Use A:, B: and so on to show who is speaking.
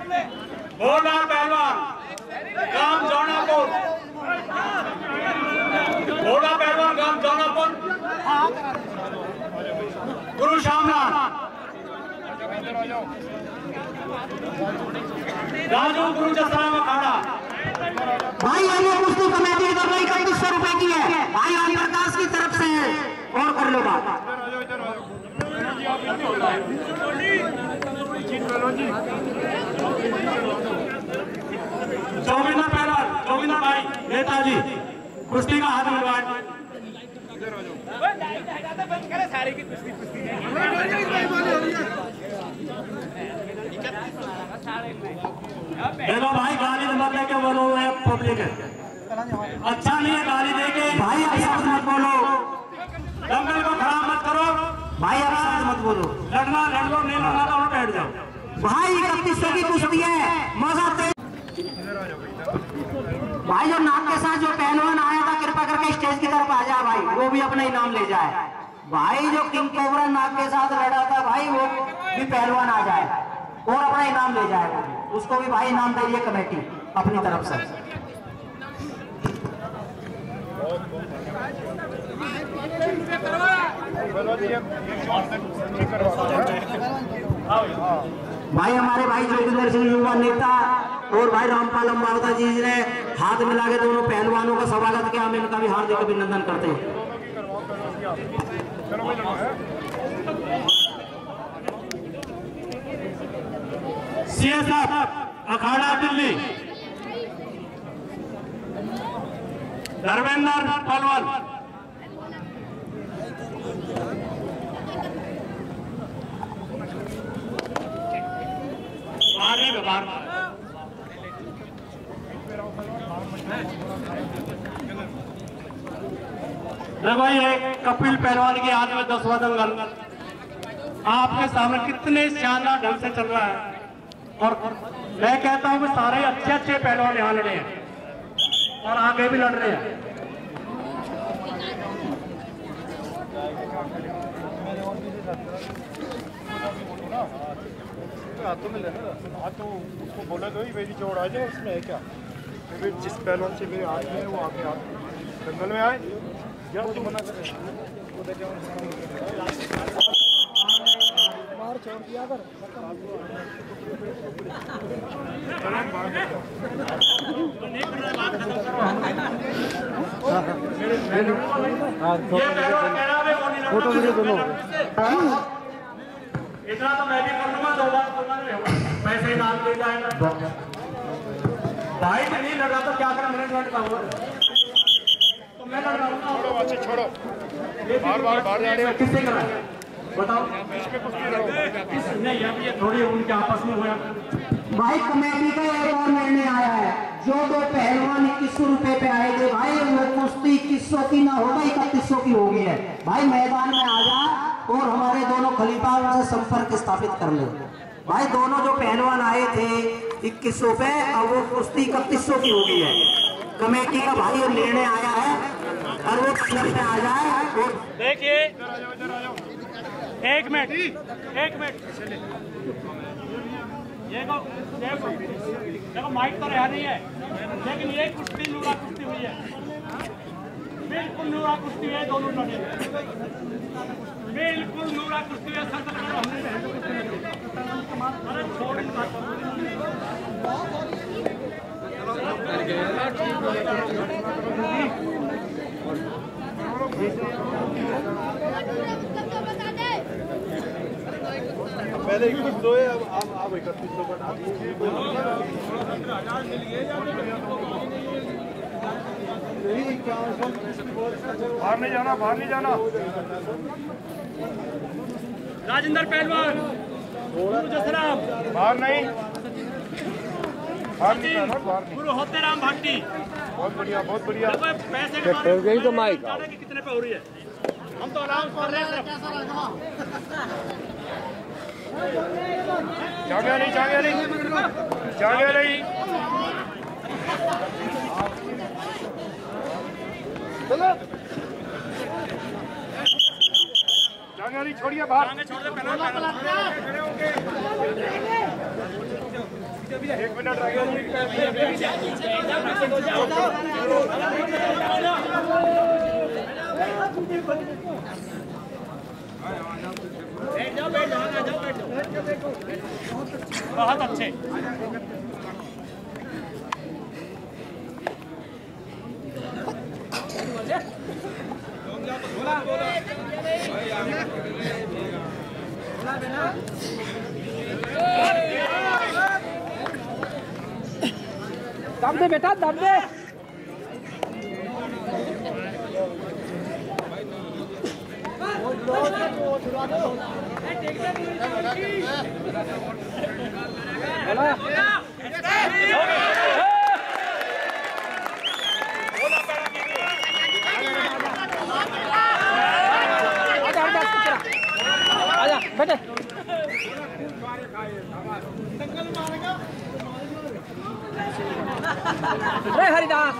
A: भोला पहलवान गांव जौनापुर, भोला पहलवान गांव जौनापुर, गुरु श्यामलाल, राजू गुरु जसराम अखाड़ा।
B: भाई ये कुश्ती कमेटी की तरफ 3100 रुपए की है भाई ओम प्रकाश की तरफ से है, और कर लो बात।
A: जोगिंदर पहलवान, जोगिंदर भाई नेताजी कुश्ती का हाथ मिलवाए। देखो भाई गाली मत लेके बोलो, पब्लिक है, अच्छा नहीं है गाली देके।
B: भाई ऐसा मत बोलो,
A: दंगल को खराब मत करो
B: भाई ऐसा मत बोलो।
A: लड़ना लड़ लो, नहीं लड़ना तो बैठ जाओ।
B: भाई 3100 की कुश्ती है, मजा तेज। भाई जो नाम के साथ जो पहलवान आया था कृपा करके स्टेज की तरफ आ जाए भाई, वो भी अपना इनाम ले जाए। भाई जो किंग कोबरा नाग के साथ लड़ा था भाई, वो भी पहलवान आ जाए और अपना इनाम ले जाए, उसको भी भाई इनाम दे कमेटी अपनी तरफ से। भाई हमारे भाई जोगिंदर सिंह युवा नेता और भाई रामपाल अम्बावता जी ने हाथ मिला के दोनों पहलवानों का स्वागत किया, हम इनका भी हार्दिक अभिनंदन करते हैं।
A: CSF अखाड़ा दिल्ली, धर्मेंद्र पहलवान, देखो ये कपिल पहलवान के हाथ में 10वां दंगल आपके सामने कितने शानदार ढंग से चल रहा है, और मैं कहता हूं कि सारे अच्छे अच्छे पहलवान यहाँ लड़े हैं और आगे भी लड़ रहे हैं।
C: हाथों में लेना हाथ, तो उसको बोला तो मेरी जोड़ आ जाए, उसमें है क्या? जिस पहलवान से मेरे हाथ में वो आके दंगल में आए या तो मना करे मार छोड़ दिया कर।
A: फोटो वीडियो दोनों इतना तो मैं भी कर लूंगा, 2 बार पैसे ही डाल दे जाएगा। भाई से नहीं लड़ा तो क्या करें, मैनेजमेंट का हुआ तो मैं लड़ रहा हूँ।
C: छोड़ो अच्छे छोड़ो, बार बार बाहर जा रहे हो,
A: किससे करा बताओ? नहीं अब ये थोड़ी उनके आपस में हुआ।
B: भाई कमेटी का एक और निर्णय आया है, जो 2 पहलवान 2100 रुपए पे आए थे भाई, वो कुश्ती 2100 की ना होगा 3100 की होगी है। भाई मैदान में आ जा और हमारे दोनों खलीफा उनसे संपर्क स्थापित कर ले। भाई दोनों जो पहलवान आए थे 2100 पे, अब वो कुश्ती 3100 की हो गई है। कमेटी का भाई ये निर्णय आया है और वो क्लब में आ जाए।
A: देखिए एक मिनट देखो माइक तो रहा नहीं है, लेकिन ये कुश्ती नूरा कुश्ती हुई है, बिल्कुल नूरा कुश्ती है, दोनों लड़े बिल्कुल नूरा कुश्ती है। अरे छोड़
C: पहले 2100 है, अब आप 3100 बता दीजिए। बाहर नहीं जाना, बाहर नहीं जाना।
A: राजेंद्र पहलवान, गुरु जसराम,
C: बाहर नहीं, बाहर नहीं,
A: गुरु होते राम भाटी।
C: बहुत बढ़िया, बहुत बढ़िया।
A: पैसे के गई तो माइक कितने पे हो रही है, हम तो आराम कर रहे हैं।
C: जागे नहीं, जागे नहीं, जागे नहीं। चलो जागे नहीं, छोड़िए बाहर,
A: छोड़ दे।
C: 1 मिनट रह गया
A: बहुत अच्छे।
D: दम दे बेटा, दम दे। आजा बेटे। अरे हरिदास